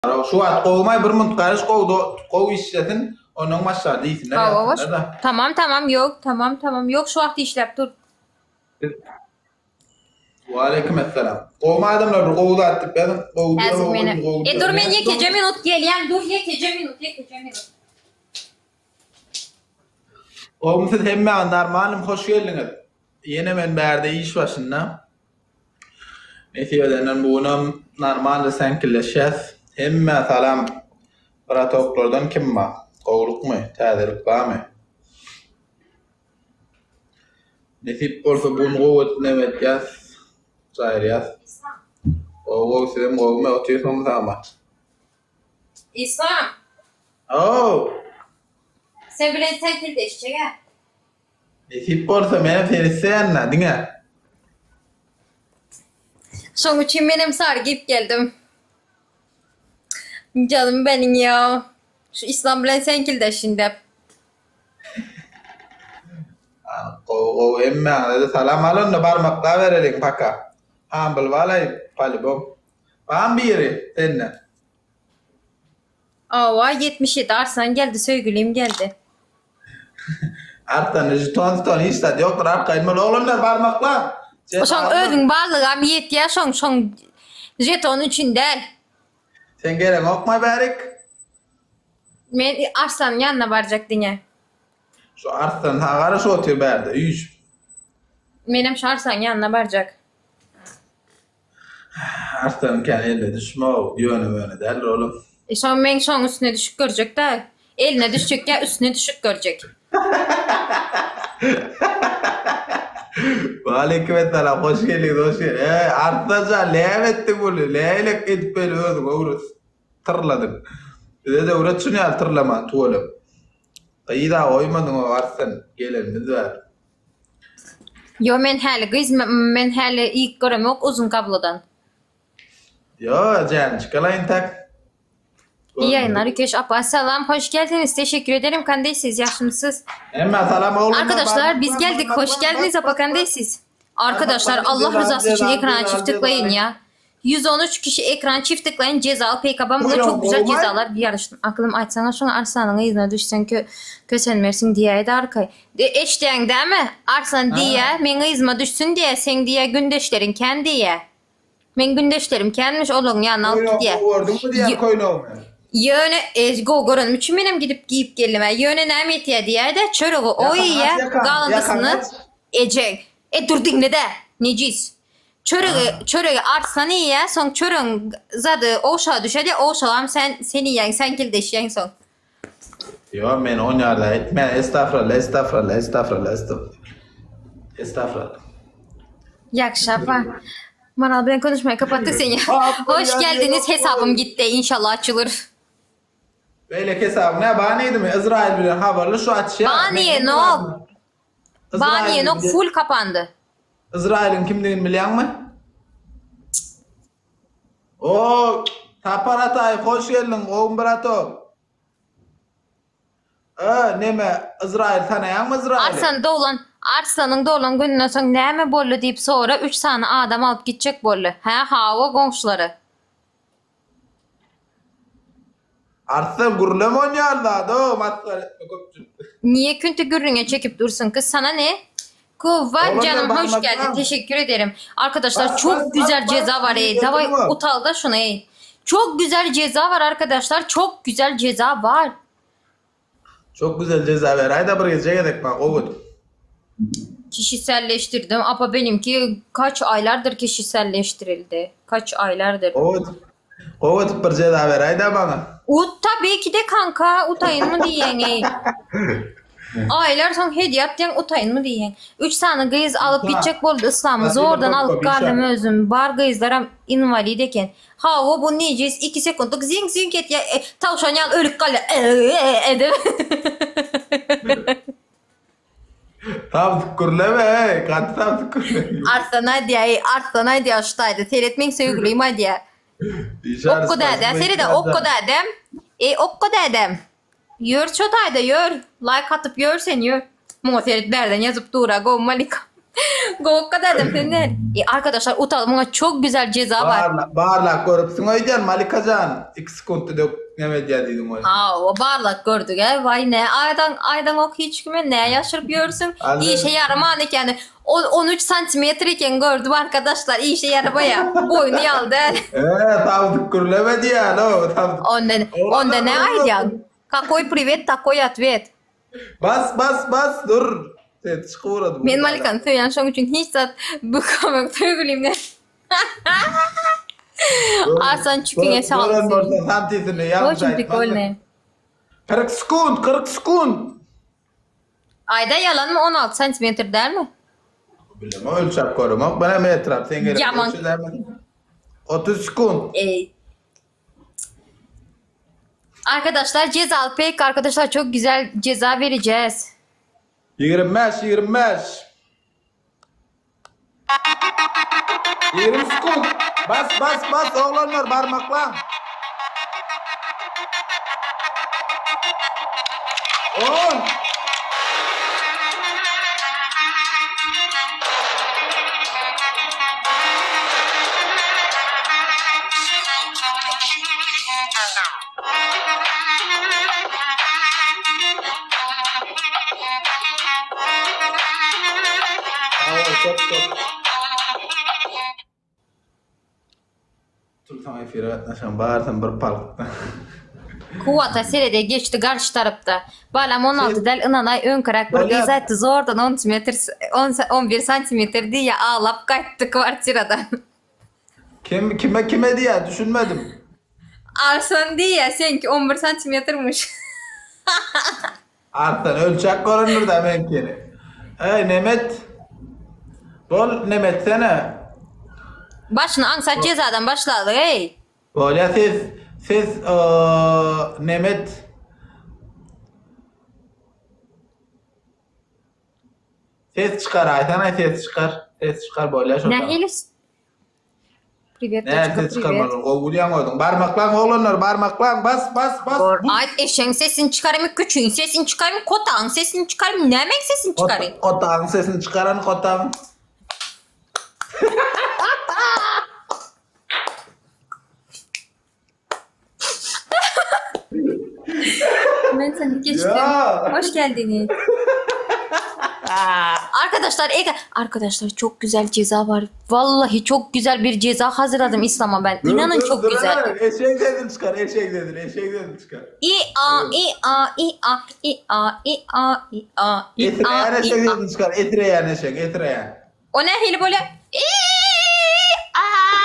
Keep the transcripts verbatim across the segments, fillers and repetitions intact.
Şu at kovmay bir mınt karış kovdu kov işletin onun maşa değilsin. Hava hoş. Tamam tamam yok tamam tamam yok şu vakti işlep dur. Ve aleykümselam. Kovma adamlar kovdu attık ben kovdu. Hazır beni. E dur men yekece minut geliyen dur yekece minut yekece minut. Kovmuşuz hemme normalim hoş geldiniz. Yine men berde iş başında. Netice bunun normal senkilleşeceğiz. Hemme salam. Pratoklardan kim var? Kovluk mu? Tədilik var mı? Nesip olsa bunu kovut nevet yaz. Zahir yaz. Kovuk sizin kovuk mu? Otuyorsun sama. İslam. Oo. Sen bilen senkilleşecek ha. Nesip olsa benim ferisen ne? Dine? Son için benim sarı giyip geldim. Canım benim ya. Şu İslam bilen senkilleşin de. Kovuk emme dedi salam alın da parmakla verelim paka. Ambıl valay palibom. Paham bir yeri seninle. Ava yetmiş yedi Arslan geldi sevgilim geldi. Artan jiton ton istedi yoktur arkayın oğlumlar parmakla. O son ödün bağlığım yet ya son son jeton için değil. Sen gerek okma berik. Men Arslan'ın yanına varacak diye. Şu Arslan hagara şu otur berde üç. Benim şu Arslan'ın yanına varacak. Arslan kendine düşme o yönü yönü derler oğlum. E son men son üstüne düşük görecek de. Eline düşecek ya üstüne düşük görecek. Aleykümselam hoş geldiniz hoş geldiniz. Eee Arslanca leğen etti bunu. Leğenek edip böyle öldüm uğruz. Tırladım. Bir de uğrat şunu ya tırlama tuğalım. İyi daha oymadın o Arslan. Gelin var. Yo men hali kız men hali ilk görem yok uzun kablodan. Yo can çıkalayın tak. İyi yayınlar Köş apa selam hoş geldiniz teşekkür ederim kandeysiniz yaşımsız. Hemen selam oğlum. Arkadaşlar biz geldik hoş geldiniz apa kandeysiniz. Arkadaşlar Allah rızası için ekrana çift tıklayın ya. yüz on üç kişi ekran çift tıklayın cezalı P K B'm burada çok güzel cezalar yarıştım. Aklım açsana şunu Arslan'ın yüzüne düşsen ki kösenmersin diye de arkay. De eşten değil mi? Arslan diye men yüzüme düşsün diye sen diye gündeşlerin kendi diye. Men gündeşlerim kendmiş olun ya naltı diye. Vurdun mu diye koyun olmuyor. Yöne e, go görünüm için benim gidip giyip gelime. Yöne nemet ya diye de çörüğü o iyi galındasını ecek. E dur dinle de neciz. Çörüğü çörüğü Arslan iyi ya son çörüğün zadı oşağa düşedi oşağım sen seni yiyen sen kildeş yiyen son. Yo men on yarda etme estağfurullah estağfurullah estağfurullah estağfurullah. Estağfurullah. Yakşapa. Manal ben konuşmayı kapattık seni. Hoş geldiniz hesabım gitti inşallah açılır. Böyle hesabı ne baniydi mi? İsrail bilen haberli şu açı. Baniye no. Baniye no full kapandı. İsrail'in kimliğini biliyor musun? Oo, Taparatay hoş geldin oğlum brato. Ee, neme İsrail tanıyan mı İsrail'i? Arslan doğulan Arslan'ın doğulan gününden sonra ne mi bollu deyip sonra üç tane adam alıp gidecek bollu. Ha hava komşuları. Arslan gurulama oynuyor da do matlar. Niye küntü gürrüne çekip dursun kız sana ne? Kuvvet canım hoş geldin teşekkür ederim. Arkadaşlar çok güzel ceza var ey. Davay utal da şuna ey. Çok güzel ceza var arkadaşlar. Çok güzel ceza var. Çok güzel ceza ver. Hayda bir gece yedik bak ovud. Kişiselleştirdim. Ama benimki kaç aylardır kişiselleştirildi. Kaç aylardır. Ovud. Ovud bir ceza ver. Hayda bana. Ut tabii ki de kanka. Utayın mı diyen ey. Aylar son hediye atlayan utayın mı diyen. Üç tane kız alıp gidecek boldu İslam'ımızı oradan alıp kaldım özüm. Bar kızlara invalid eken. Ha o bu neciz iki sekundluk zing zing et ya. E, tavşan yal ölük kalı. E, e, edem. Tam tıkırleme hey. Katı tam tıkırleme. Arslan hadi ya. Arslan hadi ya şutaydı. Seyretmek sevgiliyim hadi ya. Okku dedem. Seyre de okku dedem. E okku dedem. Yör çotayda yör. Like atıp yör sen yör. Muhteritlerden yazıp dura go malika. Gokka dedim Fener. E, arkadaşlar utanma çok güzel ceza var. Barla, barla görüpsün oycan Malikacan. iki sekundda dök neme diýdiň oý. Ha, o barlak gördük he. Vay ne aydan aydan ok hiç kime ne yaşırıp görsün. Anladım. İşe yaraman eken on üç santimetre iken gördüm arkadaşlar. İşe yaramaya boynu yaldı. Eee tabdyk gürleme diýär o tabdyk. Onda onda ne aydan? Какой привет, такой ответ. Bas bas bas dur. Sen çıkıvradım. Men Malikan söyleyen şoň üçin hiç zat bu kamak tögülimden. Arsan çüküne sağlık. Tam tezini yapacak. Очень прикольно. kırk sekund, kırk sekund. Ayda yalan mı on altı santimetre değil mi? Bilmem ölçüp korumak bana metrap sen gerek. Yaman. otuz sekund. Ee, arkadaşlar cezalı pek arkadaşlar çok güzel ceza vereceğiz. yirmi beş, yirmi beş. yirmi sekund. Bas bas bas oğlanlar parmakla. on. Çok çok. Sultan efire atnaşan bağırsan bir palkta. Kuvata serede geçti karşı tarafta. Balam on altı del ınanay ön kırak bir Balam. gezetti zordan on metre on bir santimetre diye ağlap kayttı kvartiradan. Kim kime kime diye düşünmedim. Arsan diye senki on bir santimetremiş. Artan ölçek görünür de ben kere. Ey Nemet. Bol Nemet sene. Başına ansat cezadan başladı hey. Böyle siz siz eee Nemet. Ses çıkar aytana ses çıkar. Ses çıkar böyle şu. Ne helis? Привет, Ne дочка, ses привет. çıkarmadın. Kovulyan koydun. Parmaklan oğlanlar parmaklan bas bas bas. Doğru. Ay eşeğin sesini çıkarayım, küçüğün sesini çıkarayım, kotağın sesini çıkarayım, ne emek sesini çıkarayım. Kot- Kotağın sesini çıkaran kotağın. Ben seni geçtim. Ya. Hoş geldiniz. Arkadaşlar, Ege, arkadaşlar çok güzel ceza var. Vallahi çok güzel bir ceza hazırladım İslam'a ben. İnanın Dur, dur, çok dur, güzel. dur. Eşek dedin çıkar, eşek dedin, eşek dedin çıkar. İ a i a i a i a i a i a i Etreyen a eşek i a. dedin çıkar, etreyen eşek, etreyen. O ne hili böyle? İ a.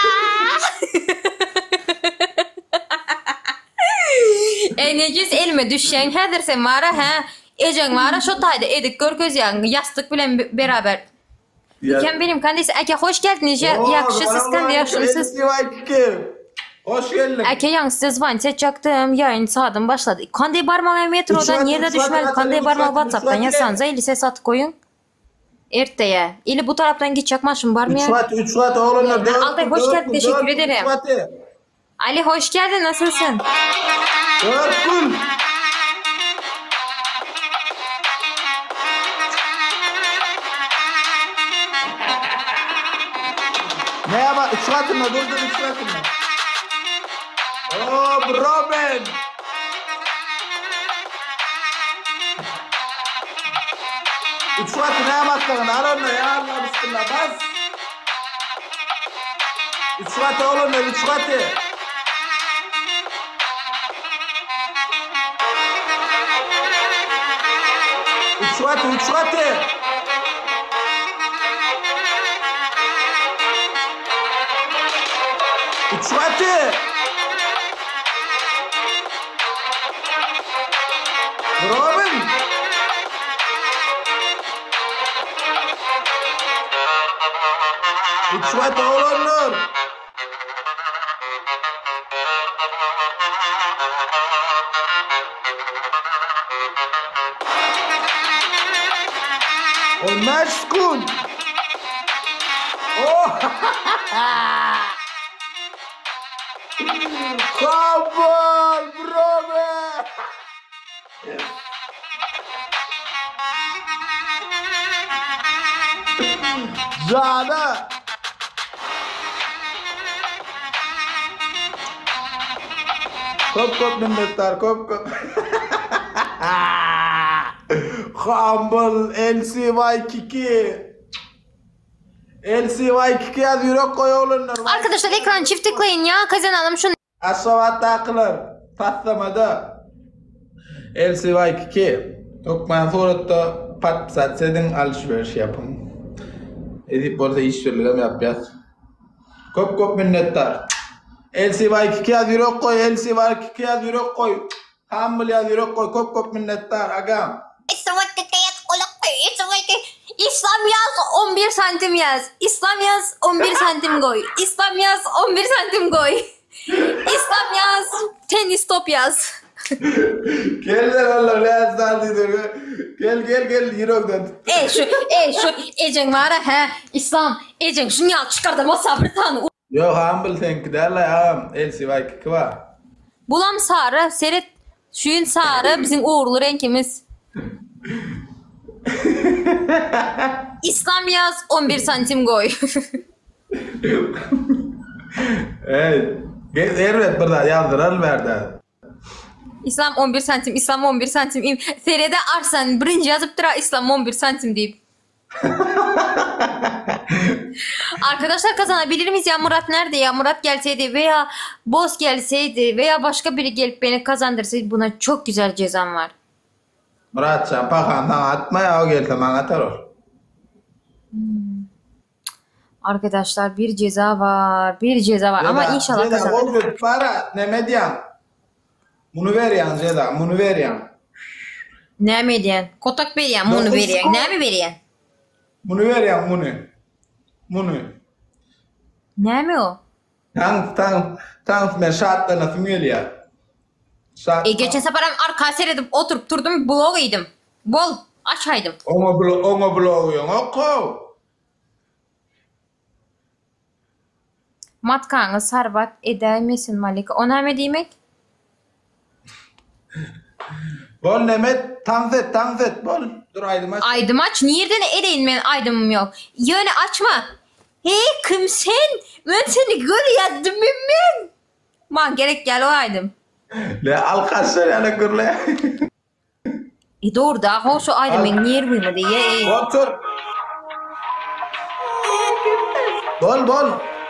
Ey necis elime düşen hedirsen vara ha. Ecen vara şu tayda edik gör göz yani yastık bilen be- beraber. Ya- Ken benim kandisi eke hoş geldiniz ya Oo, yakışısız bana kandi bak, yakışısız. elli vay ki. Hoş geldin. Eke yansız van çaktım yayın saatim başladı. Kanday barmağı metrodan Üç yerde saat, üç düşmeli. saat, Kanday üç barmağı saat, WhatsApp'tan üç saat yazsanıza elise sat koyun. Erteye. İli bu taraftan git çakmaşım var mı üç ya? saat, üç saat oğlanlar. Ya, dört Altay, gün, hoş dört geldin, gün, teşekkür dört gün, ederim. üç saati. Ali hoş geldin nasılsın? Dört gün. Ne yapar? Üç saatinde dur dur üç saatinde. Oo bro ben. Üç saati ne yapmaktan? Al onu ya Allah bismillah bas. Üç saati oğlum üç saati. Üç saati üç saati. Üç saati. Robin. Üç saati oğlum. Olmaz kun. Oh! Come on, brother! Cana. Kop kop minnettar kop kop. Humble L C Y Kiki. L C Y Kiki yaz yürek koy oğlunlar. Arkadaşlar ekran çift tıklayın ya. Kazanalım şunu. Aşavat takılır. Patlamada. L C Y Kiki. Okman sorutta pat satsedin alışveriş yapın. Edip orada iş verilem yapacağız. Kop kop minnettar. L C Y Kiki yaz yürek koy. L C Y Kiki yaz yürek koy. Humble yaz yürek koy. Kop kop minnettar agam. İslam yaz on bir santim yaz. İslam yaz on bir santim koy. İslam yaz on bir santim koy. İslam yaz tenis top yaz. Gel de valla ne yazdı. Gel gel gel yürek. E şu e şu Ecen var ha he. İslam Ecen şunu al çıkardım o sabır tanı. Yo humble thank derler ağam. L C Y Kiki var. Bulam sarı seret şuyun sarı bizim uğurlu renkimiz. İslam yaz on bir santim koy. Evet. Evet burada yazdırar verdi. İslam on bir santim, İslam on bir santim. Serede arsan birinci yazıp tıra İslam on bir santim deyip. Arkadaşlar kazanabilir miyiz ya? Murat nerede ya? Murat gelseydi veya boss gelseydi veya başka biri gelip beni kazandırsaydı buna çok güzel cezam var. Murat sen pakandan atma ya o gelse bana atar o. Arkadaşlar bir ceza var. Bir ceza var ama inşallah kazanırım. Ceza para ne medyan. Bunu ver yan ceza. Bunu ver yan. Ne mi diyen? Kotak veriyen, bunu veriyen. Ne mi veriyen? Bunu ver yan bunu. Bunu. Ne mi o? Tang tang tang ben şartla nasıl geliyor? E geçen sefer arka seyredip oturup durdum blog yedim. Bol açaydım. Ona blog ona blog yok. Oku. Matkanı sarbat edeymesin Malika. Ona ne demek? Bol Nemet tanzet tanzet bol. Dur aydım aç. Aydım aç. Nereden edeyim ben aydımım yok. Yöne açma. Hey kim sen? Ben seni gör yadım ben. Man gerek gel o aydım. Le alkaslar yana gırle. E doğru da hoş o aydım ben niye buymadı ya. Otur. Bol bol.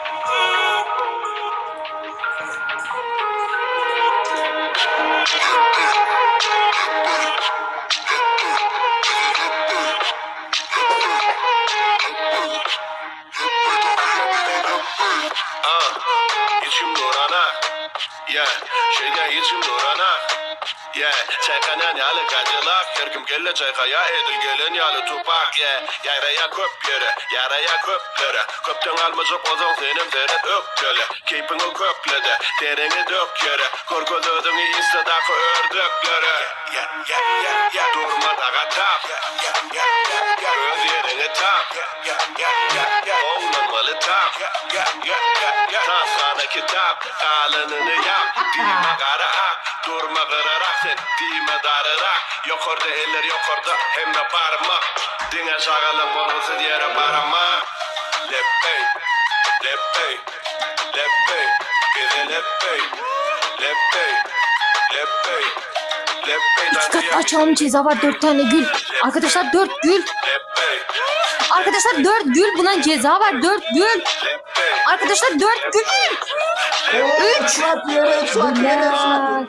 Çaykanan yalı gacılak Yerkim gelle çaykaya edil gelin yalı tupak yeah. Yaraya köp yere, yaraya köp yere Köpten almacık ozan senim seni ök göle Keypini köplede, dereni dök yere Korkuludun istedaki ördöklere yeah, yeah, yeah, yeah. Durma daga tap Öz yerini tap Oğlanmalı tap Tasana kitap Kalınını yap Dime kara ak Durma kırarak sen Dime darırak Yokorda eller yokorda Hem de parmak Dine şağalın korkusuz yere parmak Leppey Leppey Leppey Bize leppey Leppey Leppey İki kat açalım ceza var dört tane gül. Arkadaşlar dört gül. Arkadaşlar dört gül buna ceza var dört gül. Arkadaşlar dört gül. Üç. Bunlar.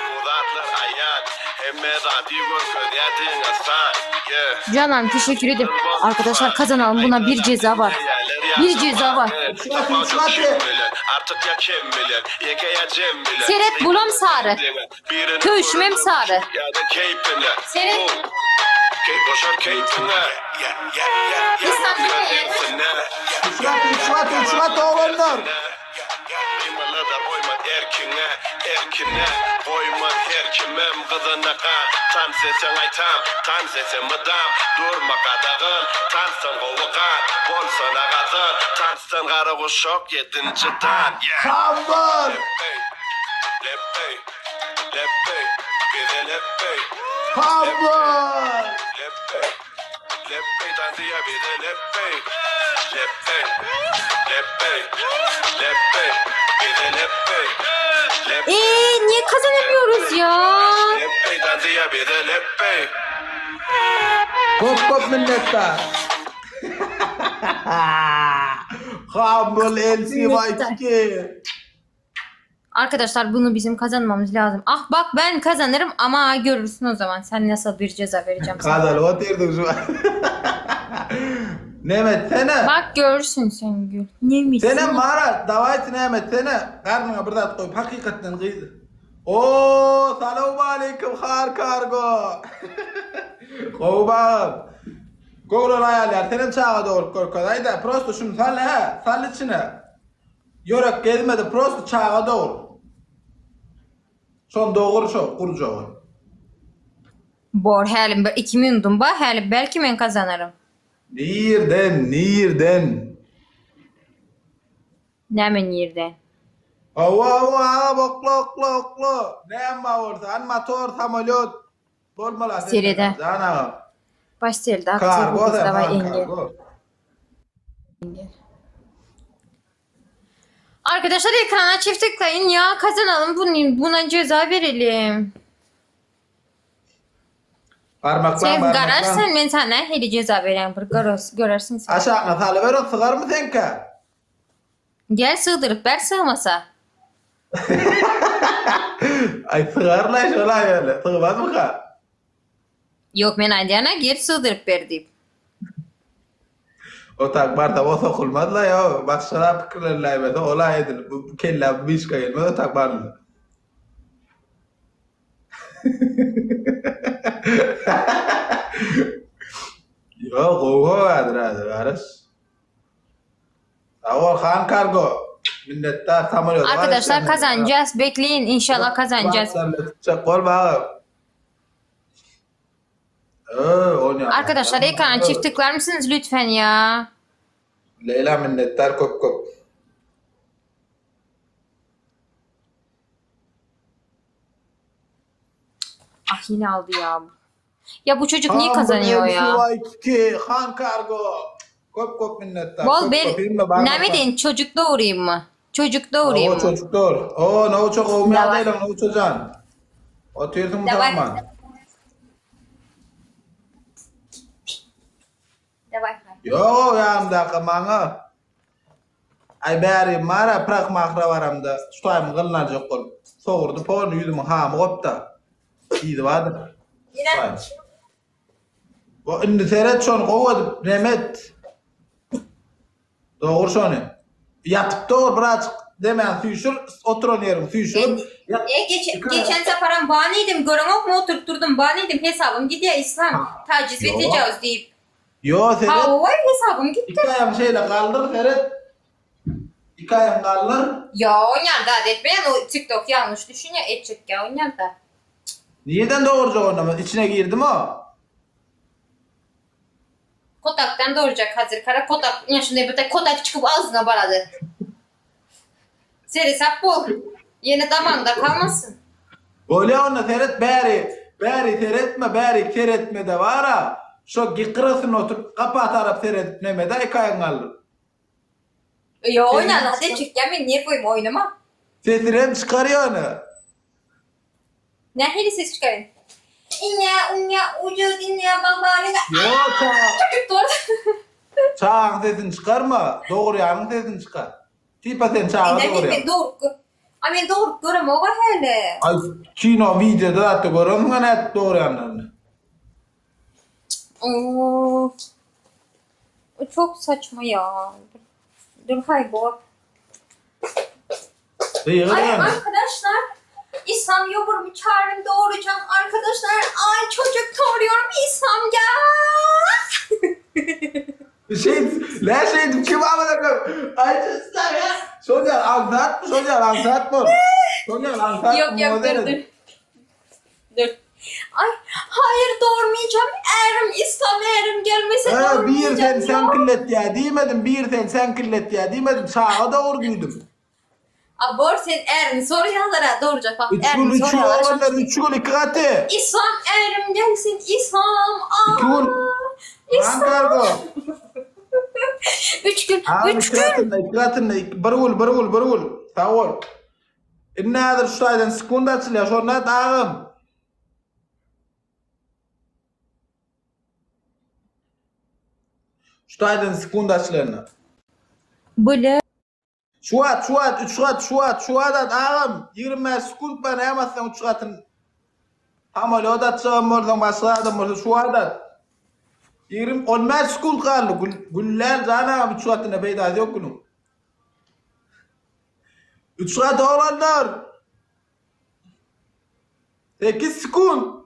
Canan teşekkür ederim. Arkadaşlar kazanalım buna bir ceza var. Bir ceza var. Seret bulam sarı. Köşmem sarı. Seret. İstanbul'a Uçlat uçlat oğlanlar. Erkine, erkine, koyma her kimem kızına kan. Tan sesen aytam, tan sesen mıdam. Durma kadağın, tansın kovukan. Bolsan ağazın, tansın karı kuşok yedinci tan. Kambal. Leppey, leppey, leppey, bize leppey. Kambal. Leppey, leppey, tansiya bize leppey. Leppey, leppey, leppey, bir de leppey, leppey, Eee niye kazanamıyoruz ya? leppey, dansiye bir de leppey. Kop kop minnettar. Humble L C Y iki. Arkadaşlar bunu bizim kazanmamız lazım. Ah bak ben kazanırım ama görürsün o zaman. Sen nasıl bir ceza vereceğim sana. Kazal oturduk şu an. Nemet sene. Bak görürsün sen Gül. Ne misin? Sene mara davayt Nemet sene. Karnına bir dat koyup hakikaten kıydı. Oo, selamun aleyküm har kargo. Kovbağım. Goğrul ayarlar. Senin çağa doğru korkar. Hayda prosto şunu salli ha. Salli içine. Yörek gezmedi prosto çağa doğru. Son doğru şu kurcu. Bor halim iki minudum ba halim belki ben kazanırım. Nirden, nirden. Ne men yerden? Ava ava boklo oklo oklo. Ne ma orta? An motor samolyot. Bolmala. Seride. Cana. Baş selde Kargo aktör da davay var, engel. kargo. Arkadaşlar ekrana çift tıklayın ya kazanalım bunu buna ceza verelim. Parmakla Sen parmakla. gararsan ben sana heli ceza vereyim bir görürsün, görürsün sen. Aşağına salı ver o sıgar mı sen ka? Gel sığdırıp ver sığmasa. Ay sıgarla şöyle öyle. Sığmaz mı ka? Yok ben Adyana gel sığdırıp ver deyip. O takbarda o sokulmaz la ya. Bak şuna fikirlerle evet. Olay edil. Bu kelle bir iş kayılmaz o takbarla. Yok oho adır adır arız. Avol Han Kargo. Minnettar samolyot. Arkadaşlar kazanacağız. Bekleyin inşallah kazanacağız. Çok kol bağı. Arkadaşlar ekrana çift tıklar mısınız lütfen ya? Leyla minnettar kop kop. Ah yine aldı ya. Ya bu çocuk niye kazanıyor ya? Han Kargo. Kop kop minnettar. Bol ben ne medin çocuk doğurayım mı? Çocuk doğurayım O mı? çocuk doğur. O ne o çok olmaya değil o çocuğun. Otuyorsun mu Давай. zaman? Давай. Yo yanımda kımağına. Ay bari mara prak mahra varamda. Tutayım kılınacak kol. Soğurdu ponu yüzümü hamı kopta. İyiydi vardı. Yine. Bu indi seyret şonu kovadı. Nemet. Doğru şonu. Yatıp doğru birazcık demeyen suyuşur. Oturun yerim suyuşur. E, geç, geçen seferim baniydim. Göremok mu oturtturdum. Baniydim hesabım gidiyor İslam. Taciz ve Yo. tecavüz deyip. Yo seyret. Ha o var hesabım gitti. İki ayağım şeyle kaldır seyret. İki ayağım kaldır. Ya oynar da adet ben o TikTok yanlış düşün ya etçik ya oynar da. Niyeden doğruca oynama? İçine girdim o. Kotak'tan doğuracak hazır kara Kotak yaşında bir tek Kotak çıkıp ağzına baradı. Seri sap bol. Yeni damanda kalmasın. Öyle onu seyret bari. Bari seyretme bari seyretme de var ha. Şu gıkırısın otur kapat arap seyredip neme de iki ayağın kaldır. Ya oynar da adet çık ya ben niye koyayım oynama. Sesini hem çıkarıyor onu. Ne heli ses çıkarın. İnya unya ucu dinle babani da. Yo çağ. Çocuk doğru. Çağın sesini çıkarma. Doğru yanın sesini çıkar. Tipa sen çağı Ne doğru bileyim doğru. Ama ben doğru görem o var hele. Ay kino videoda da görüyorum mu ne doğru yanlarını. Oo. O çok saçma ya. Dur hay bu. İyi Ay yani. arkadaşlar. İslam yoburumu çağırın doğuracağım arkadaşlar. Ay çocuk doğuruyorum İslam gel. Şey, ne şeydim kim amına Ay çocuklar ya. Sosyal anlat mı? Sosyal anlat mı? Sosyal anlat mı? Yok yok dur dur. Dur. Ay hayır doğurmayacağım. Eğerim İslam eğerim gelmese Ee, doğurmayacağım. bir sen ya. sen kıllet ya demedim. Bir sen sen kıllet ya demedim. Sağa doğruydum. Abor sen eğerim soruyalara doğuracak bak. Üç Eğerim gol, üç gol, soruyalara. olanlar üç gol iki katı. İslam eğerim gelsin İslam. Aa, İki gol. İslam. Ankargo. Üç gün, Ağam üç gün. ikratında, ikratında, bir gul, bir gul, bir gul. Sağ ol. İnnadır şuraydan sekunda açılıyor, şonda ağam. Şuraydan sekunda açılıyor. Böyle. Şuat, şuat, üç şuat, şuat, şuat ağam. yirmi sekund bana yemezsen üç şuatın. Ama loda çağım oradan başladım orada şuat. yirmi, on beş sekund kaldı. Güller zana üç şuatına beyda yok bunun. üç şuat olanlar. sekiz sekund.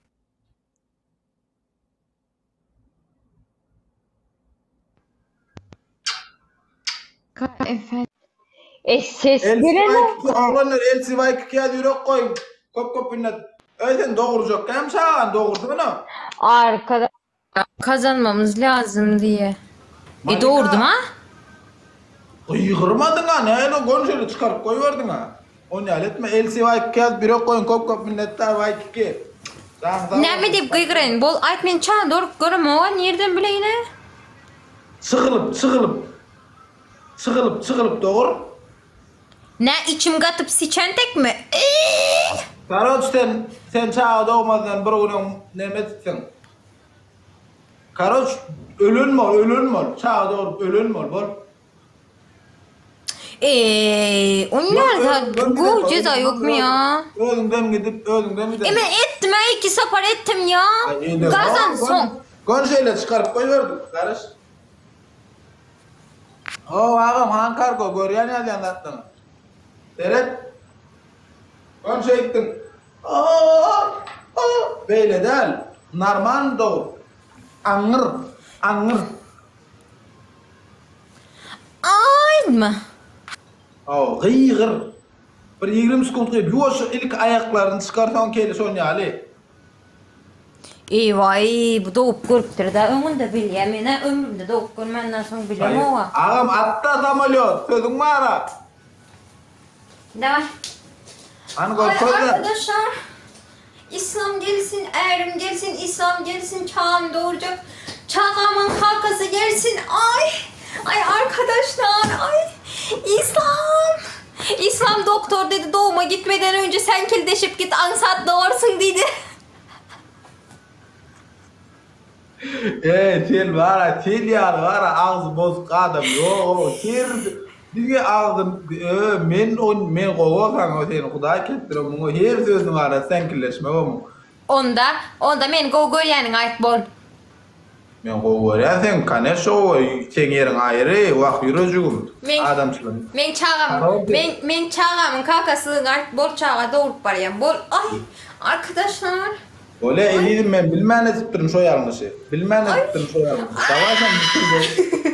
Efendim. E ses El gelen Sivay oğlanlar El Sivay kıya yürek koyun. Kop kop inat. Öyle doğuracak. Hem sağan doğurdu bunu. arkada kazanmamız lazım diye. E Malika. doğurdum ha? Yıkırmadın ha. Ne öyle konuşuyordu çıkarıp koyuverdin ha. O ne etme. El Sivay kıya yürek koyun. Kop kop inatlar vay kiki. Ne mi deyip gıygırayın? Bol aytmen çağın doğru görüm o. Nereden bile yine? Sıkılıp sıkılıp. Sıkılıp sıkılıp doğur. Ne içim katıp siçentek mi? Eee! Karoç sen, sen çağı doğmadan bir günün nemetsin. Karoç ölün mü ölün mü? Çağı doğurup ölün mü bol? Eee, onlar bu ceza yok mu ya? Özünden gidip özünden gidip. Emen ettim ha iki sapar ettim ya. Gazan son. Konşeyle çıkarıp koyuyorduk karış. O ağam han kargo görüyor ne diyen attın? Seret. Konşe ettin. Aa, aa. Böyle değil. Narmando. Angır. Angır. Ay mı? Oh, gıygır. Bir yirmi sekund gıyıp. Yoş ilk ayaklarını çıkartan keyle Sonya Ali. Eyvah ey, bu doğup görüptür da önünde bil ya. Mene ömrümde doğup görmenden sonra bilem o. Ağam atta samolyot. Sözün mü ara? Ne var? Hani Ay gol sözler. arkadaşlar. İslam gelsin, erim gelsin, İslam gelsin, çağım doğuracak. Çağımın halkası gelsin. Ay! Ay arkadaşlar, ay! İslam! İslam doktor dedi doğuma gitmeden önce sen kildeşip git ansat doğursun dedi. Eee tel var, tel yar var, ağzı bozuk adam. Yo, tel diye ağzın, men on men qoğosan o seni Xuday kettirem bunu her sözün ara sen killeşme o mu? Onda, onda men go görýäniň ayt bol. Men qoğor sen kane şo sen yerin ayrı wagt yürüjügüm Men- adamçylyk. Men çağam, Tamam. men men çağamın kakası ayt bol çağa doğurup barýan. Bol ay arkadaşlar. Öyle elidim men bilmän etipdirim şo ýalňyşy. Bilmän etipdirim şo ýalňyşy. Davaşam bitirdi.